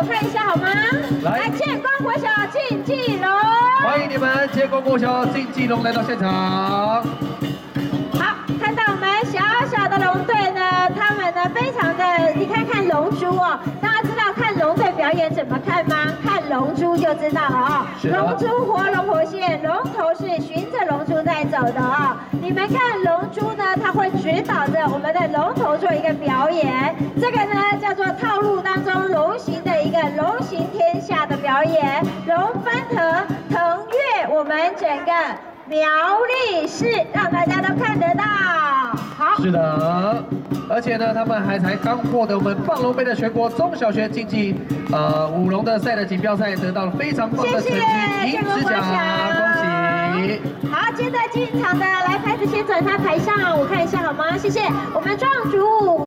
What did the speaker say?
我看一下好吗？ 来， 建光国小竞技龙， 欢迎你们建光国小竞技龙来到现场。 好，看到我们小小的龙队呢，他们呢非常的，你看看龙珠哦，大家知道看龙队表演怎么看吗？看龙珠就知道了哦。龙珠活龙活现，龙头是循着龙珠在走的哦。你们看龙珠呢，它会指导着我们的龙头做一个表演，这个呢叫做套路当中龙行的一个龙行天下的表演，龙翻腾腾跃我们整个苗栗市，让大家都看得到。好， 是的，而且呢，他们还才刚获得我们棒龙杯的全国中小学竞技舞龙的赛的锦标赛，得到了非常棒的成绩，银质奖，恭喜！ 好，现在进场的来，拍子先转他台上，我看一下好吗？谢谢，我们壮主。